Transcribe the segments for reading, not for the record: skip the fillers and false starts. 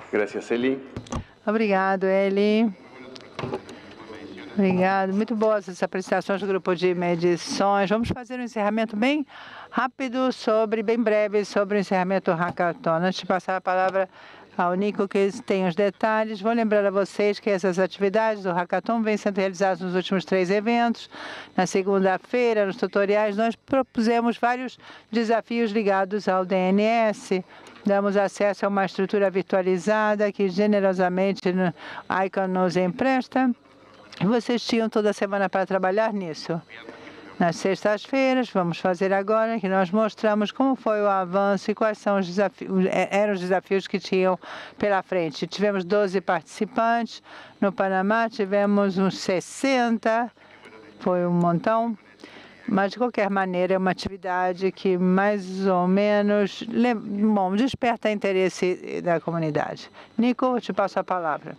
Gracias, Eli. Obrigado, Eli. Obrigado. Muito boas essas apresentações do grupo de medições. Vamos fazer um encerramento bem rápido, bem breve, sobre o encerramento do hackathon. Antes de passar a palavra ao Nico, que tem os detalhes, vou lembrar a vocês que essas atividades do hackathon vêm sendo realizadas nos últimos 3 eventos. Na segunda-feira, nos tutoriais, nós propusemos vários desafios ligados ao DNS. Damos acesso a uma estrutura virtualizada que generosamente a ICANN nos empresta. Vocês tinham toda a semana para trabalhar nisso. Nas sextas-feiras, vamos fazer agora que nós mostramos como foi o avanço e quais são eram os desafios que tinham pela frente. Tivemos 12 participantes. No Panamá tivemos uns 60. Foi um montão. Mas, de qualquer maneira, é uma atividade que mais ou menos desperta interesse da comunidade. Nico, eu te passo a palavra.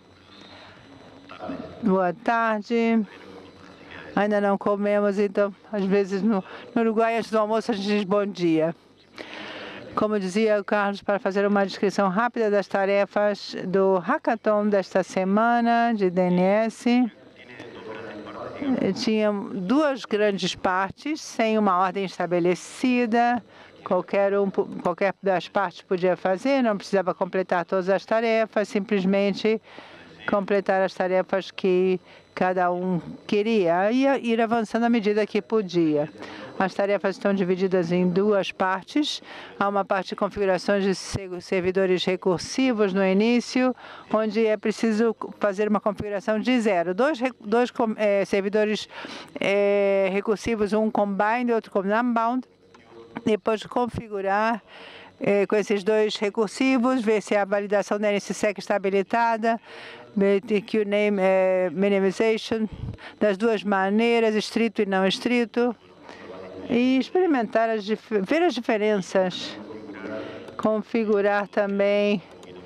Boa tarde. Ainda não comemos, então, às vezes, no Uruguai, antes do almoço, a gente diz bom dia. Como dizia o Carlos, para fazer uma descrição rápida das tarefas do hackathon desta semana de DNS, tinha 2 grandes partes, sem uma ordem estabelecida. Qualquer das partes podia fazer, não precisava completar todas as tarefas, simplesmente completar as tarefas que cada um queria e ir avançando à medida que podia. As tarefas estão divididas em 2 partes. Há uma parte de configurações de servidores recursivos no início, onde é preciso fazer uma configuração de zero. Dois servidores recursivos, um combined e outro com unbound. Depois de configurar com esses 2 recursivos, ver se a validação da NSSEC está habilitada, BTQ Name Minimization, das 2 maneiras, estrito e não estrito, e experimentar, ver as diferenças, configurar também,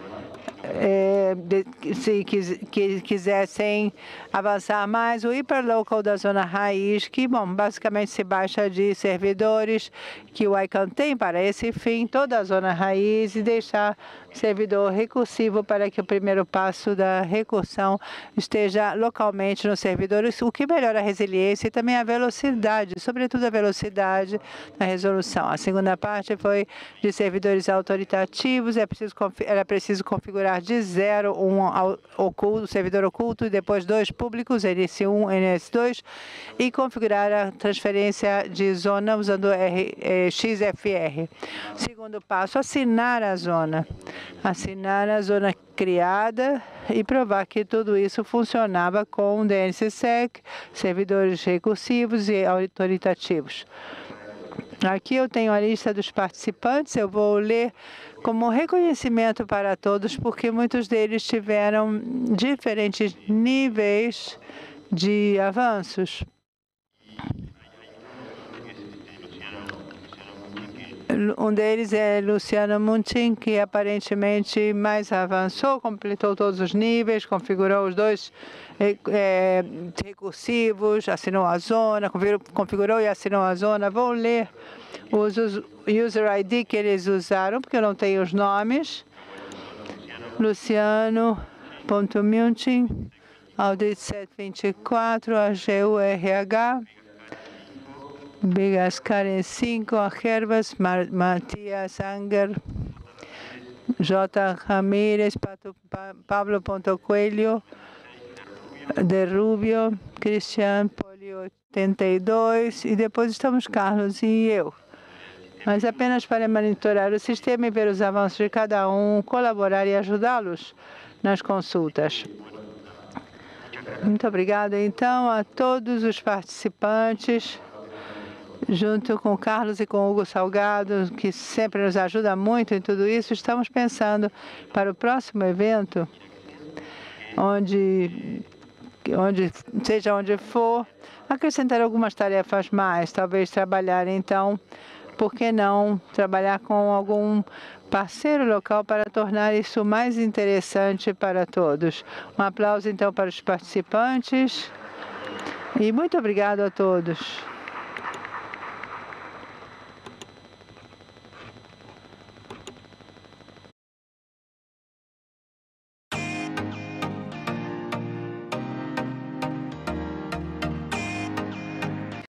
se quisessem avançar mais, o hiperlocal da zona raiz, que, basicamente se baixa de servidores que o ICANN tem para esse fim, toda a zona raiz, e deixar servidor recursivo para que o primeiro passo da recursão esteja localmente no servidor, o que melhora a resiliência e também a velocidade, sobretudo a velocidade da resolução. A segunda parte foi de servidores autoritativos, era preciso configurar de zero um servidor oculto e depois 2 públicos, NS1 e NS2, e configurar a transferência de zona usando XFR. Segundo passo, assinar a zona criada e provar que tudo isso funcionava com o DNSSEC, servidores recursivos e autoritativos. Aqui eu tenho a lista dos participantes, eu vou ler como reconhecimento para todos, porque muitos deles tiveram diferentes níveis de avanços. Um deles é Luciano Muntin, que aparentemente mais avançou, completou todos os níveis, configurou os 2 recursivos, assinou a zona, configurou e assinou a zona. Vou ler os user ID que eles usaram, porque eu não tenho os nomes. Luciano.Muntin, Audit 724, AGURH. Bigas Karen 5, Ajerbas, Matias Anger, J. Ramírez, Pablo.Coelho, De Rubio, Cristian Poli 82, e depois estamos Carlos e eu. Mas apenas para monitorar o sistema e ver os avanços de cada um, colaborar e ajudá-los nas consultas. Muito obrigado, então, a todos os participantes, junto com o Carlos e com o Hugo Salgado, que sempre nos ajuda muito em tudo isso. Estamos pensando para o próximo evento, seja onde for, acrescentar algumas tarefas mais, talvez trabalhar, então, por que não trabalhar com algum parceiro local para tornar isso mais interessante para todos. Um aplauso, então, para os participantes e muito obrigado a todos.